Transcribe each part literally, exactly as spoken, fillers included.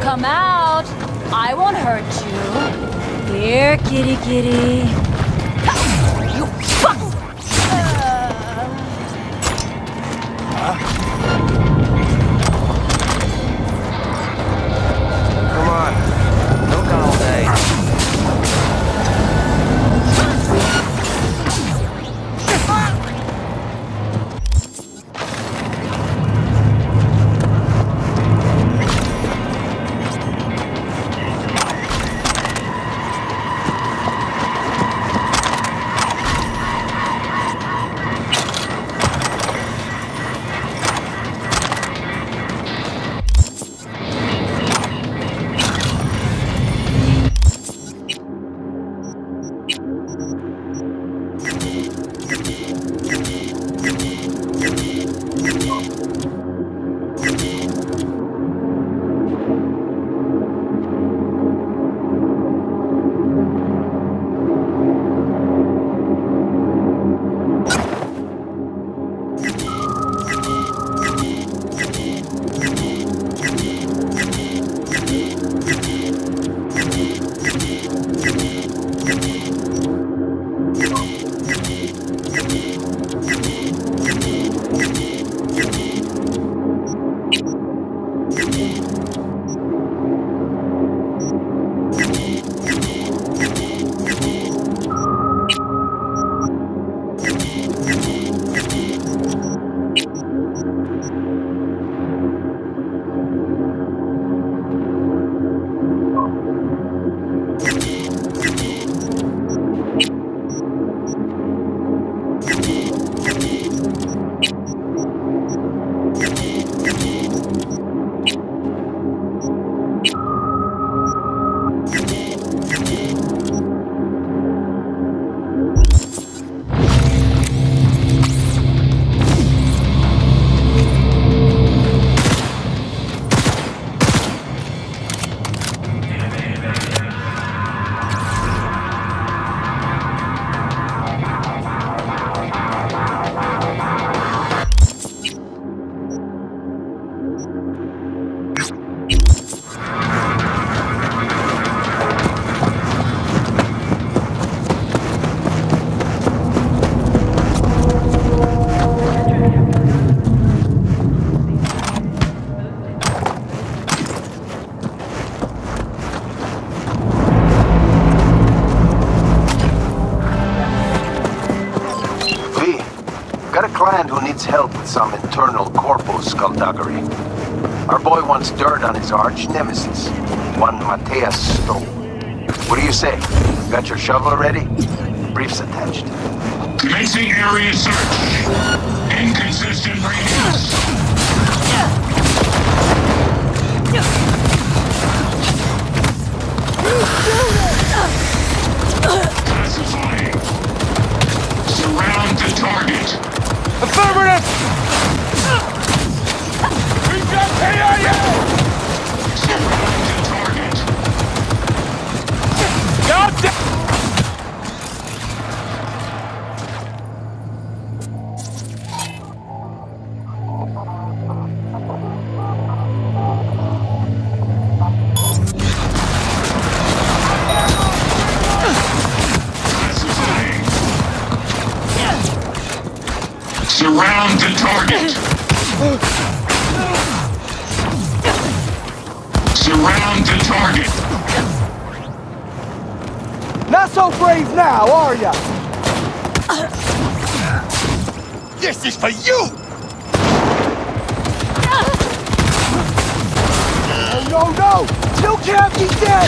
Come out. I won't hurt you. Here, kitty kitty. You fuck! Come on. Milk all day. Help with some internal corpo skullduggery. Our boy wants dirt on his arch nemesis, one Mateus Stoll. What do you say? Got your shovel ready? Briefs attached. Commencing area search. Inconsistent radius. Classifying. Surround the target. Affirmative! We've got K I A! Surround the target. God damn! Surround the target! Surround the target! Not so brave now, are ya? This is for you! Oh, no, no! You can't be dead!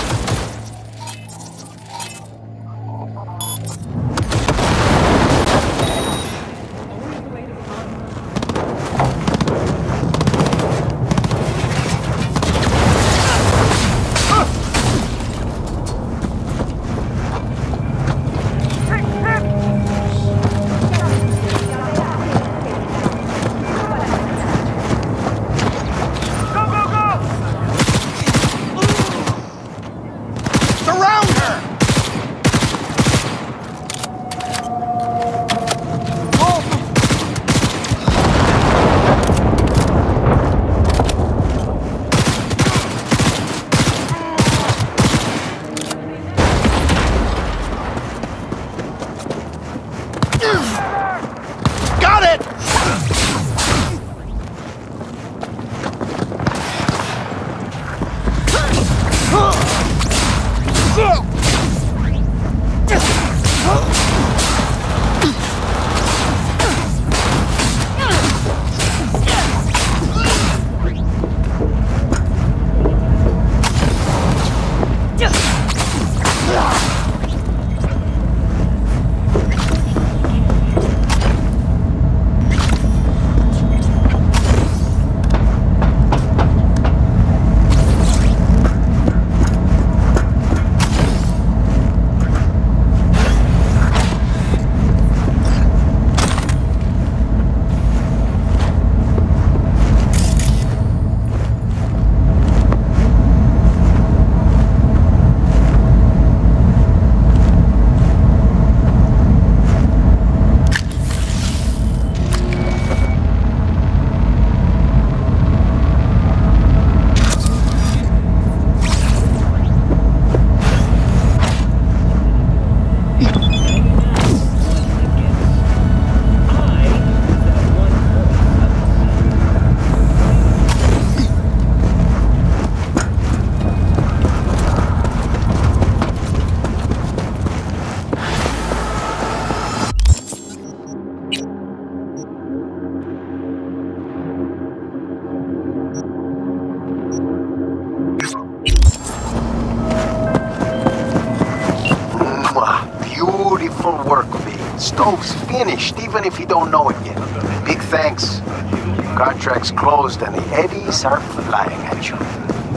Stove's finished, even if you don't know it yet. Big thanks. Contract's closed and the eddies are flying at you.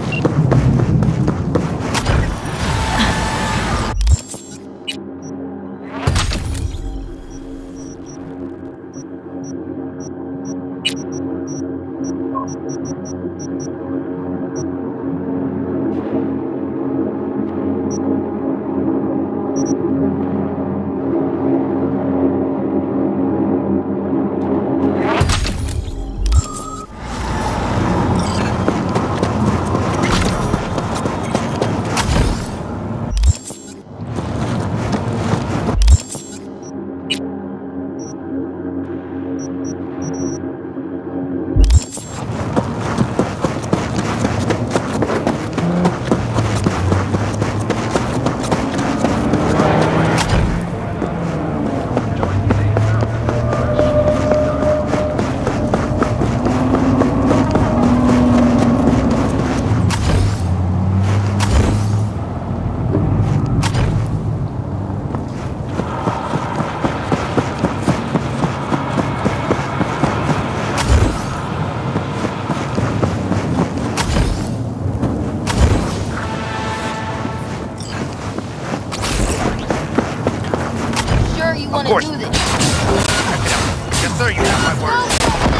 Want to do this? Yes, sir, you have my word.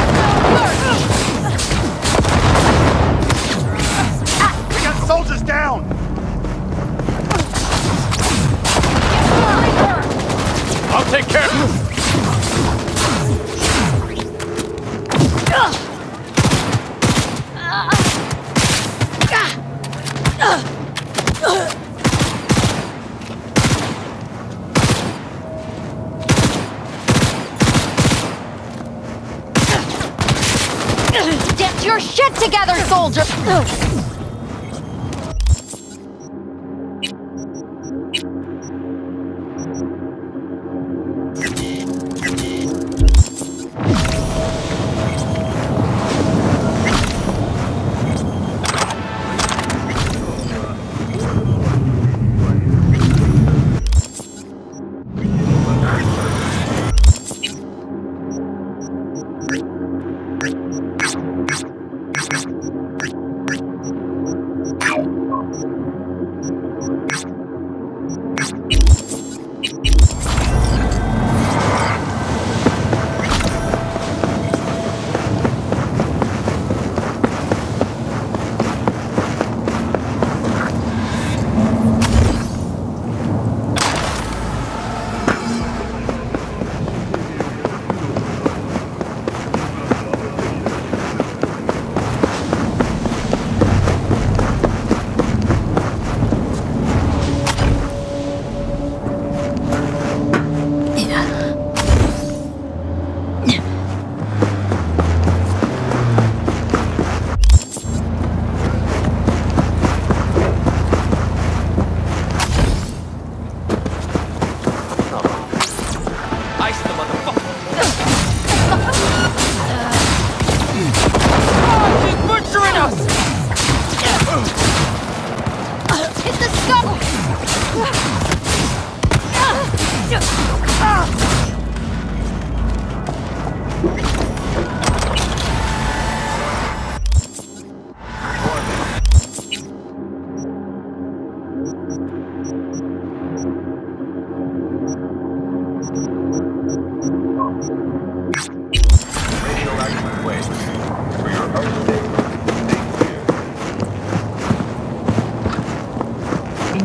We got soldiers down! I'll take care of this! Get your shit together, soldier!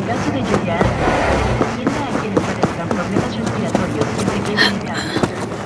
En caso de lluvia, recomienda a quienes padezcan problemas respiratorios que se queden de agua.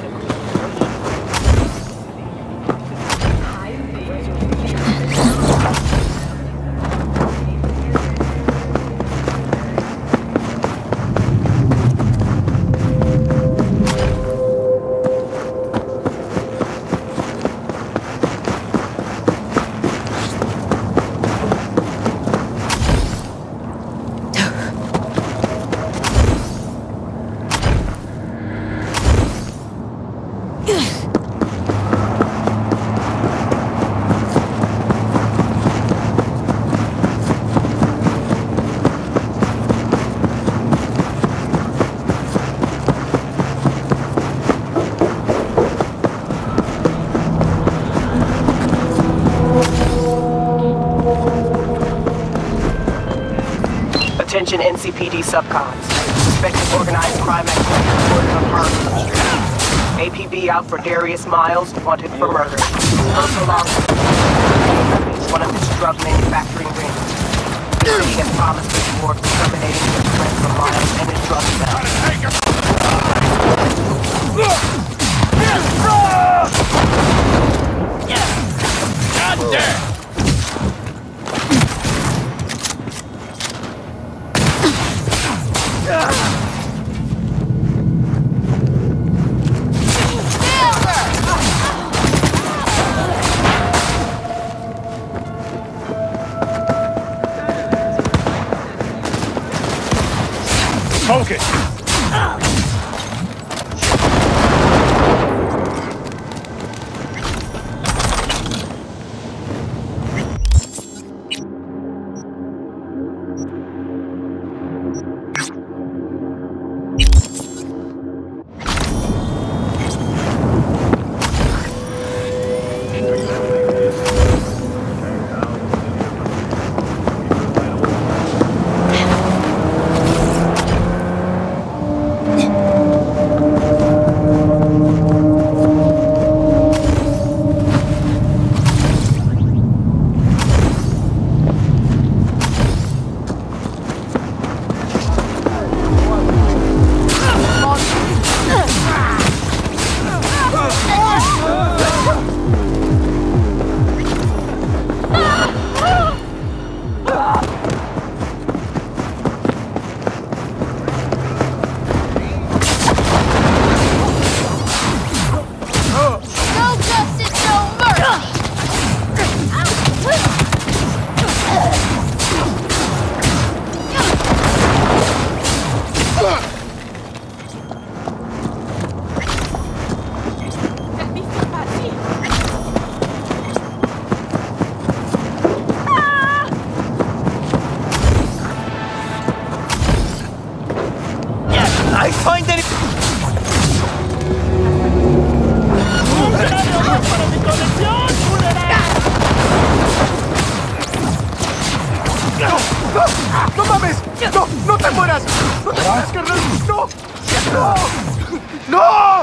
Attention N C P D subcons. Suspected organized crime activity reported on Harlem Street. A P B out for Darius Miles, wanted for murder. Personal officer. He's one of its drug manufacturing rings. The city has promised to reward for terminating the threat from Miles and his drug cell. God damn! Focus! I find that ¡No mames! ¡No! ¡No te mueras! ¡No te mueras, carnal! ¡No! ¡No! ¡No!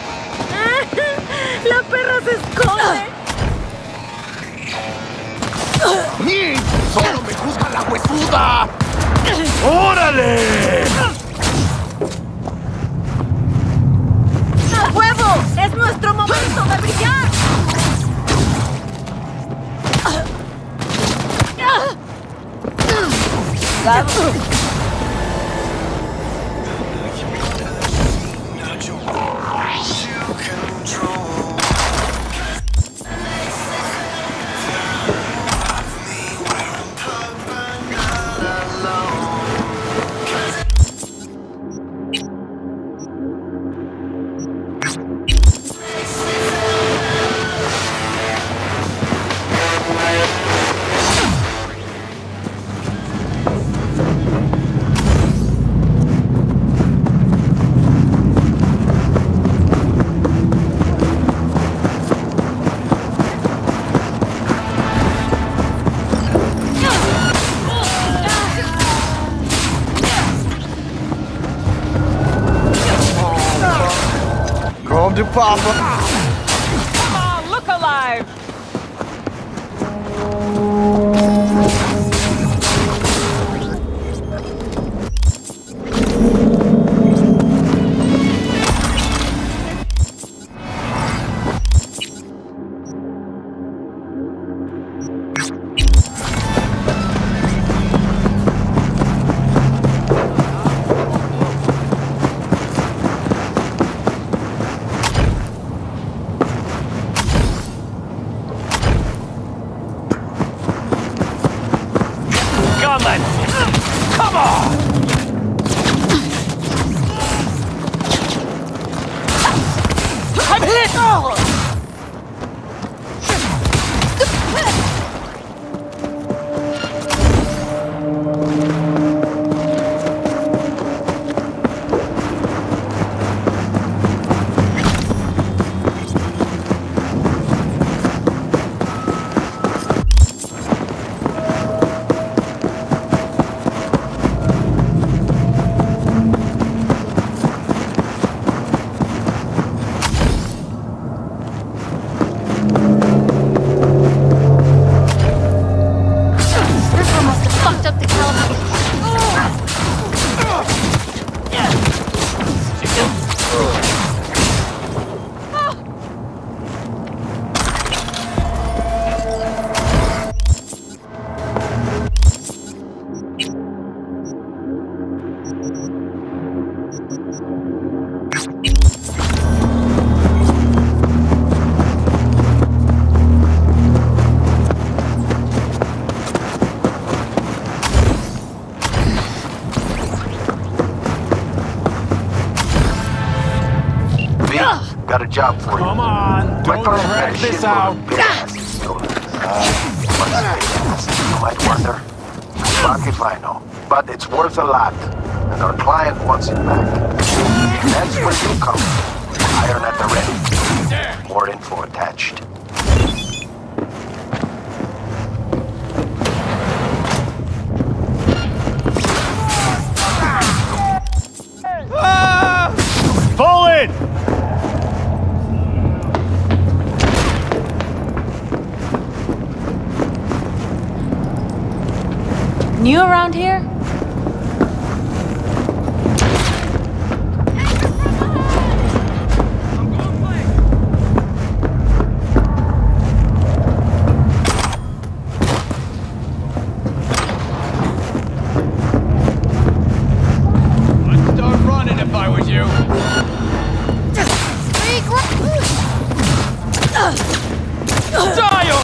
¡La perra se esconde! ¡Solo me juzga la huesuda! ¡Órale! ¡Huevo! ¡Es nuestro momento de brillar! Come to Papa. Come on, look alive! on, then! Come on! I'm hit! Oh. Got a job for you. Come on, don't drag this out. You might wonder. Fuck if I know. But it's worth a lot. And our client wants it back. That's where you come. Iron at the ready. More info attached. Ah! Fall in! New around here? I'd start running if I was you. Dial!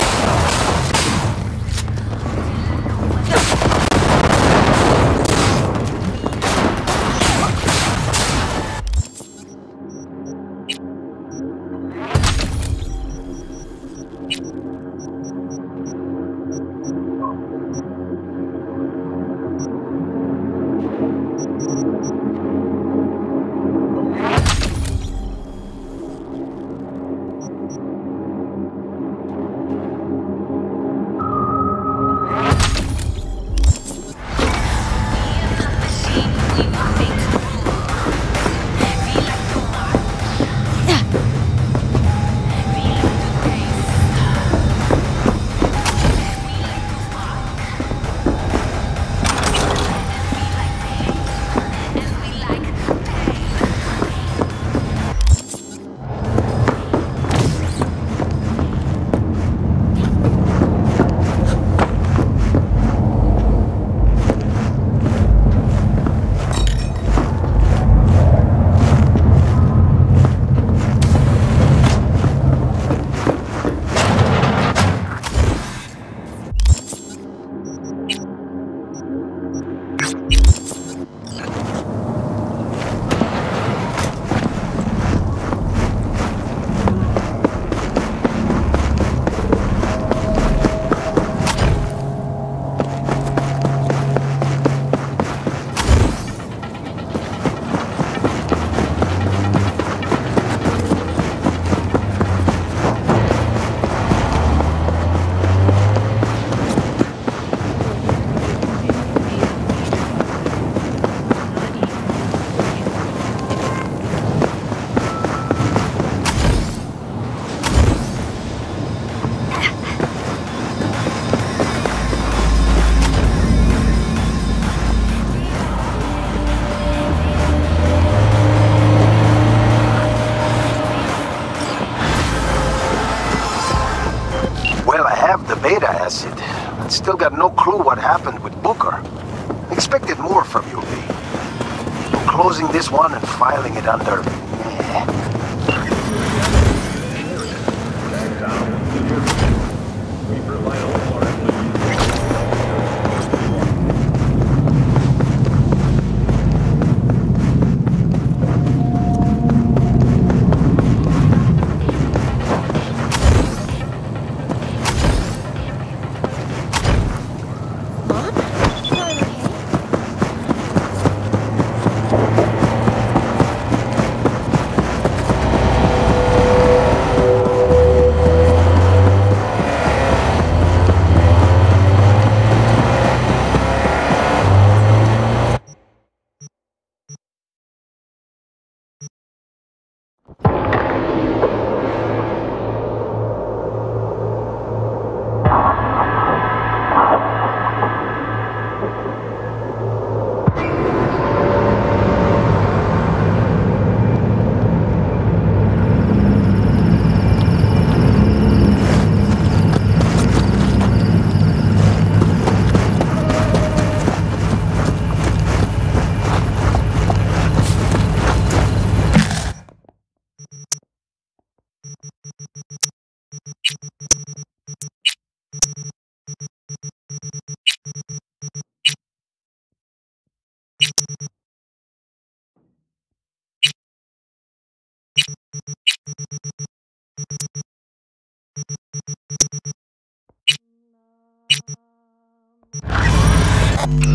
beta acid. I still got no clue what happened with Booker. Expected more from you, V. Closing this one and filing it under... Meh. Ugh.